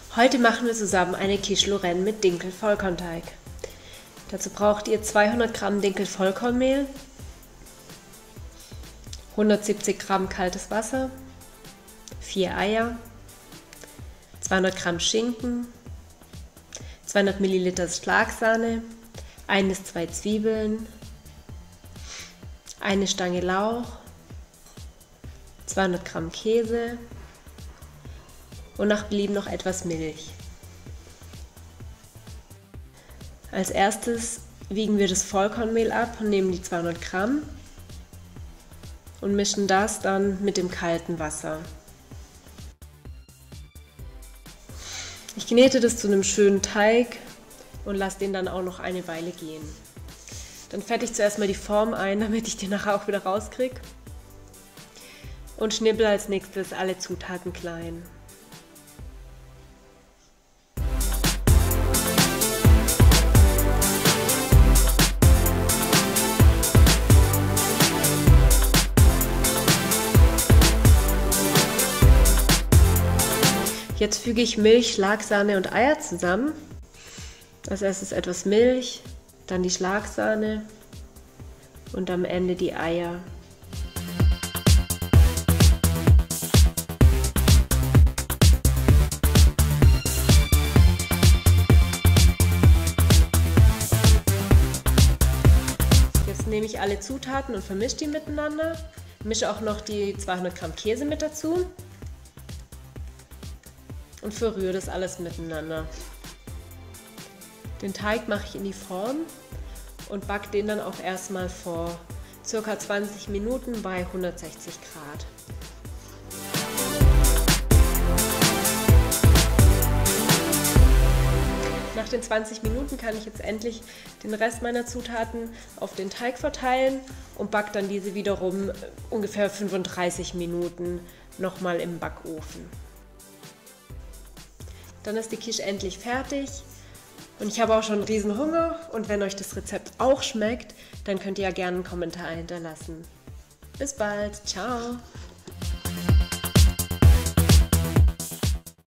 Heute machen wir zusammen eine Quiche Lorraine mit Dinkel-Vollkornteig. Dazu braucht ihr 200 Gramm Dinkel-Vollkornmehl, 170 Gramm kaltes Wasser, 4 Eier, 200 Gramm Schinken, 200 Milliliter Schlagsahne, 1 bis 2 Zwiebeln, eine Stange Lauch, 200 Gramm Käse und nach Belieben noch etwas Milch. Als erstes wiegen wir das Vollkornmehl ab und nehmen die 200 Gramm und mischen das dann mit dem kalten Wasser. Ich knete das zu einem schönen Teig und lasse den dann auch noch eine Weile gehen. Dann fette ich zuerst mal die Form ein, damit ich den nachher auch wieder rauskriege. Und schnippel als nächstes alle Zutaten klein. Jetzt füge ich Milch, Schlagsahne und Eier zusammen. Als erstes etwas Milch, dann die Schlagsahne und am Ende die Eier. Jetzt nehme ich alle Zutaten und vermische die miteinander. Mische auch noch die 200 Gramm Käse mit dazu. Und verrühre das alles miteinander. Den Teig mache ich in die Form und backe den dann auch erstmal vor ca. 20 Minuten bei 160 Grad. Nach den 20 Minuten kann ich jetzt endlich den Rest meiner Zutaten auf den Teig verteilen und backe dann diese wiederum ungefähr 35 Minuten nochmal im Backofen. Dann ist die Quiche endlich fertig und ich habe auch schon einen riesen Hunger und wenn euch das Rezept auch schmeckt, dann könnt ihr ja gerne einen Kommentar hinterlassen. Bis bald, ciao!